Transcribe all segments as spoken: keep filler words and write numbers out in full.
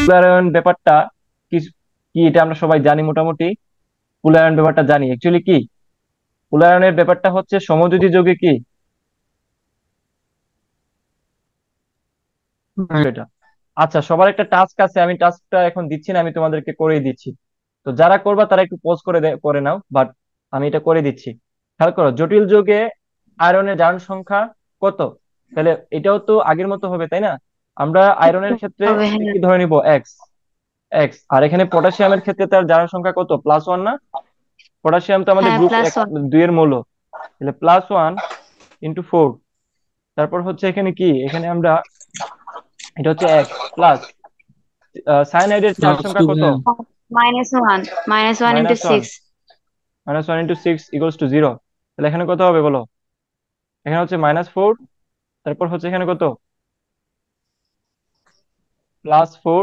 মূল্যায়ন ব্যাপারটা কি কি এটা আমরা সবাই জানি মোটামুটি। মূল্যায়ন ব্যাপারটা জানি অ্যাকচুয়ালি কি। মূল্যায়নের ব্যাপারটা হচ্ছে সমযোজী যৌগে কি এটা। আচ্ছা, সবার একটা টাস্ক আছে, আমি টাস্কটা এখন দিচ্ছি না, আমি তোমাদেরকে করেই দিচ্ছি। তো যারা করবা তারা একটু পজ করে দে- করে নাও, বাট আমি এটা করে দিচ্ছি। খেয়াল করো, জটিল যৌগে আয়রনের জারণ সংখ্যা কত। তাহলে এটাও তো আগের মতো হবে, তাই না? আমরা আয়রনের ক্ষেত্রে হবে, কি হ্যাঁ। কি ধরে নিব, এক্স। এক্স। আর এখানে পটাশিয়ামের ক্ষেত্রে তার জারণ সংখ্যা কত, প্লাস ওয়ান না? পটাশিয়াম তো আমাদের হ্যাঁ, গ্রুপ প্লাস এক, ওয়ান। দুই এর মৌল। তাহলে প্লাস ওয়ান ইন্টু ফোর। তারপর হচ্ছে এখানে কি, এখানে আমরা, এটা হচ্ছে এক্স প্লাস সায়ানাইডের চার প্লাস টু সংখ্যা কত, ভাইয়া। Minus one. Minus one into minus one. Six. Minus one into six equals two zero. তাহলে এখানে কত হবে বলো? এখানে হচ্ছে মাইনাস ফোর। তারপর হচ্ছে এখানে কত, প্লাস ফোর।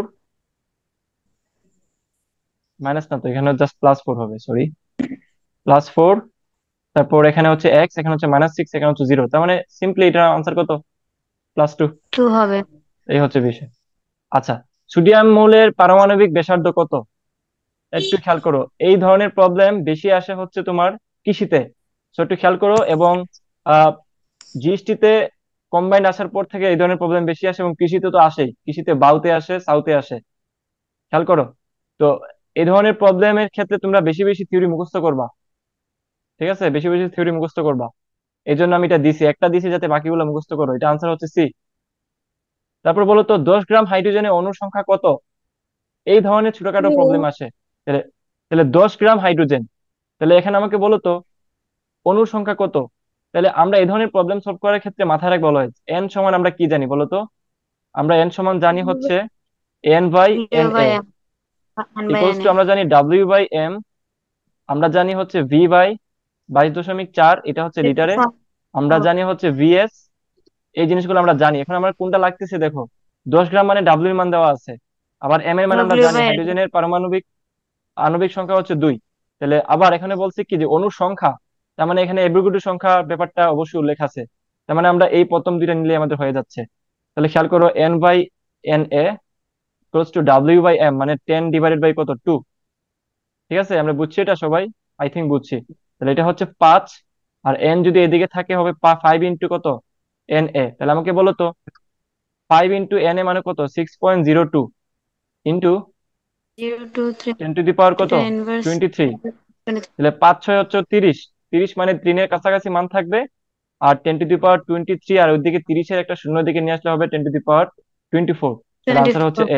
মাইনাস না তো, এখানে জাস্ট প্লাস ফোর হবে, সরি। Plus four. তারপর এখানে হচ্ছে এক্স, এখানে হচ্ছে মাইনাস সিক্স, এখানে হচ্ছে জিরো। তার মানে সিম্পলি এটা আনসার কত, প্লাস টু। টু হবে। এই হচ্ছে বিষয়। আচ্ছা, সোডিয়াম মৌলের পারমাণবিক ব্যাসার্ধ কত? একটু খেয়াল করো, এই ধরনের প্রবলেম বেশি আসে হচ্ছে তোমার কৃষিতে। তো একটু খেয়াল করো, এবং আহ জিএসটিতে কম্বাইন্ড আসার পর থেকে এই ধরনের প্রবলেম বেশি আসে, এবং কৃষিতে তো আসেই, কৃষিতে বাউতে আসে, সাউতে আসে। খেয়াল করো। তো এই ধরনের প্রবলেমের ক্ষেত্রে তোমরা বেশি বেশি থিওরি মুখস্থ করবা। ঠিক আছে, বেশি বেশি থিওরি মুখস্থ করবা। এই জন্য আমি এটা দিছি, একটা দিছি যাতে বাকিগুলো মুখস্থ করো। এটা আনসার হচ্ছে সি। তারপর বলো তো, দশ গ্রাম হাইড্রোজেনের অণুর সংখ্যা কত? এই ধরনের ছোটখাটো প্রবলেম আসে। তাহলে তাহলে দশ গ্রাম হাইড্রোজেন, তাহলে এখানে আমাকে বলো তো অণুর সংখ্যা কত। তাহলে আমরা এই ধরনের প্রবলেম সলভ করার ক্ষেত্রে মাথায় রাখবো অলওয়েজ এন সমান আমরা কি জানি বলো তো? আমরা এন সমান জানি হচ্ছে N by zero N by A M. One by equals N two, A. আমরা জানি ডাব্লিউ বাই এম। আমরা জানি হচ্ছে ভি বাই বাইশ দশমিক চার, এটা হচ্ছে লিটারে। আমরা জানি হচ্ছে ভিএস। এই জিনিসগুলো আমরা জানি। এখন আমার কোনটা লাগতেছে দেখো, দশ গ্রাম মানে ডাব্লিউ এর মান দেওয়া আছে, আবার এম এর মান আমরা ডব্লিউ জানি, বাই এন। হাইড্রোজেনের পারমাণবিক আণবিক সংখ্যা হচ্ছে দুই। তাহলে আবার এখানে বলছে কি যে অনুর সংখ্যা, তার মানে এখানে এভরিবডি সংখ্যা ব্যাপারটা অবশ্যই উল্লেখ আছে। তার মানে আমরা এই প্রথম দুইটা নিলে আমাদের হয়ে যাচ্ছে। তাহলে খেয়াল করো, N by N A close to W by M, মানে টেন ডিভাইডেড বাই কত, টু। ঠিক আছে, আমরা বুঝছি এটা সবাই? আই থিঙ্ক বুঝছি। তাহলে এটা হচ্ছে পাঁচ। আর এন যদি এদিকে থাকে হবে ফাইভ ইন্টু কত, এন এ। তাহলে আমাকে বলো তো, ফাইভ ইন্টু এন এ মানে কত, six point zero two, into zero two three. Ten to the power কত, টেন ইনভার্স। Twenty three. তাহলে পাঁচ ছয় হচ্ছে তিরিশ। তিরিশ মানে তিনের কাছাকাছি মান থাকবে। আর ten to the power twenty three, আর ওইদিকে তিরিশের একটা শূন্য দিকে নিয়ে আসলে হবে ten to the power twenty four. তাহলে টোয়েন্টি আনসার হচ্ছে ফোর। এ।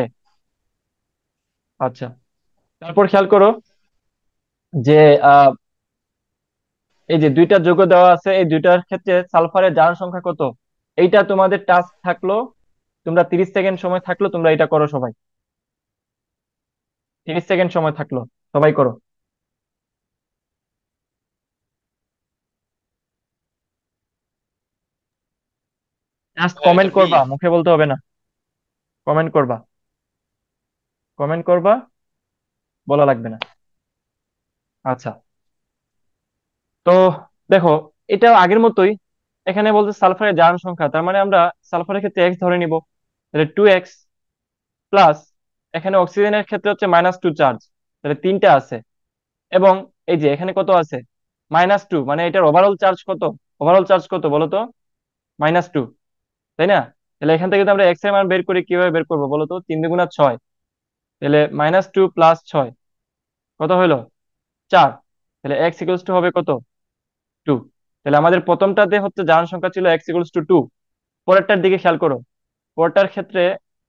আচ্ছা, তারপর খেয়াল করো যে আহ এই যে দুইটা যৌগ দেওয়া আছে, এই দুইটার ক্ষেত্রে সালফারের জারণ সংখ্যা কত। এইটা তোমাদের টাস্ক থাকলো, তোমরা তিরিশ সেকেন্ড সময় থাকলো, তোমরা এটা করো সবাই। তিরিশ সেকেন্ড সময় থাকলো, সবাই করো। জাস্ট ভাইয়া এটা কমেন্ট বি। করবা, মুখে বলতে হবে না। কমেন্ট করবা, কমেন্ট করবা, বলা লাগবে না। আচ্ছা, তো দেখো, এটা আগের মতোই। এখানে বলতে সালফারের জারণ সংখ্যা, তার মানে আমরা সালফারের ক্ষেত্রে এক্স ধরে নিব। তাহলে টু এক্স, প্লাস এখানে অক্সিজেনের ক্ষেত্রে হচ্ছে মাইনাস টু চার্জ, তাহলে তিনটা আছে। এবং এই যে এখানে কত আছে, মাইনাস টু, মানে এটার ওভারঅল চার্জ কত, ওভারঅল চার্জ কত বলো তো, মাইনাস টু, তাই না? তাহলে এখান থেকে যদি আমরা এক্স এর মান বের করি, কিভাবে বের করবো বলো তো, তিন দুগুণা ছয়। তাহলে মাইনাস টু প্লাস ছয় কত হলো, চার। তাহলে এক্স ইকুয়ালস টু হবে কত, টু। তাহলে আমাদের প্রথমটাতে হচ্ছে জারণ সংখ্যা ছিল এক্স ইকুয়ালস টু টু। পরেরটার দিকে খেয়াল করো, পরেরটার ক্ষেত্রে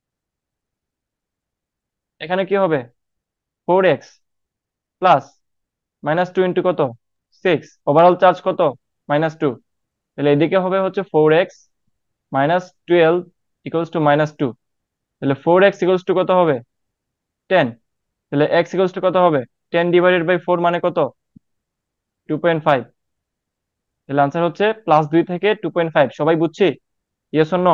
এখানে কি হবে, four X plus minus two into কত, সিক্স। ওভারঅল চার্জ কত, মাইনাস টু। তাহলে এদিকে হবে হচ্ছে four X minus twelve equals two minus two. তাহলে ফোর এক্স ইকুয়ালস টু কত হবে, টেন। তাহলে এক্স ইকুয়ালস টু কত হবে, টেন ডিভাইডেড বাই ফোর মানে কত, টু পয়েন্ট ফাইভ। তাহলে আনসার হচ্ছে প্লাস দুই থেকে টু পয়েন্ট ফাইভ। সবাই বুঝছি? Yes or no?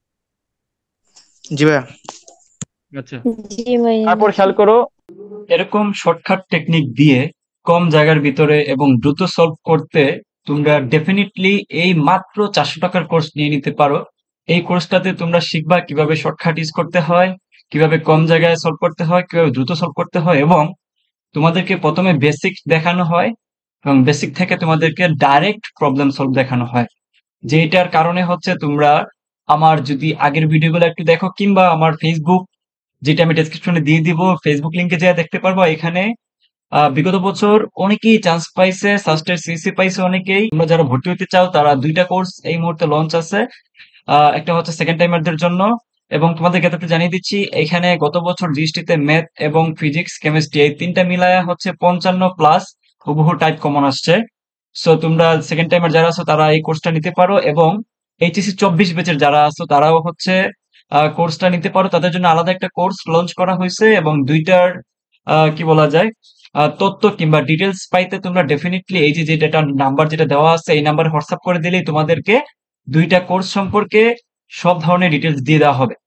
জি ভাইয়া। আচ্ছা, জি ভাইয়া, তারপর বুঝছি। খেয়াল করো, এরকম শর্টকাট টেকনিক দিয়ে কম জায়গার ভিতরে এবং দ্রুত সলভ করতে তোমরা ডেফিনেটলি এই মাত্র চারশো টাকার কোর্স নিয়ে নিতে পারো। এই কোর্সটাতে তোমরা শিখবা কিভাবে শর্টকাট ইউজ করতে হয়, কিভাবে কম জায়গায় সলভ করতে হয়, কিভাবে দ্রুত সলভ করতে হয়, এবং তোমাদেরকে প্রথমে বেসিক দেখানো হয় এবং বেসিক থেকে তোমাদেরকে ডাইরেক্ট প্রবলেম সলভ দেখানো হয়। যেটার কারণে হচ্ছে তোমরা আমার যদি আগের ভিডিওগুলো একটু দেখো, কিংবা আমার ফেসবুক, যেটা আমি ডেসক্রিপশনে দিয়ে দিব, ফেসবুক লিংকে যা দেখতে পারবো। এখানে আহ, বিগত বছর অনেকেই চান্স পাইছে, সাস্টের সিসি পাইছে অনেকেই। তোমরা যারা ভর্তি হতে চাও তারা দুইটা কোর্স এই মুহূর্তে লঞ্চ আছে। আহ, একটা হচ্ছে সেকেন্ড টাইমারদের জন্য, এবং তোমাদেরকে এতটুকু জানিয়ে দিচ্ছি, এখানে গত বছর জিএসটিতে ম্যাথ এবং ফিজিক্স কেমিস্ট্রি এই তিনটা মিলায়া হচ্ছে পঞ্চান্ন প্লাস হুবহু টাইপ কমন আসছে। সো তোমরা সেকেন্ড টাইমার যারা আছো তারা এই কোর্সটা নিতে পারো, এবং এইচএসসি চব্বিশ ব্যাচের যারা আছো তারাও হচ্ছে কোর্সটা নিতে পারো। তাদের জন্য আলাদা একটা কোর্স লঞ্চ করা হয়েছে, এবং দুইটার আহ, কি বলা যায় আহ, তথ্য কিংবা ডিটেলস পাইতে তোমরা ডেফিনেটলি এই যে যেটা নাম্বার যেটা দেওয়া আছে এই নাম্বারে হোয়াটসঅ্যাপ করে দিলেই তোমাদেরকে দুইটা কোর্স সম্পর্কে সব ধরনের ডিটেলস দিয়ে দেওয়া হবে।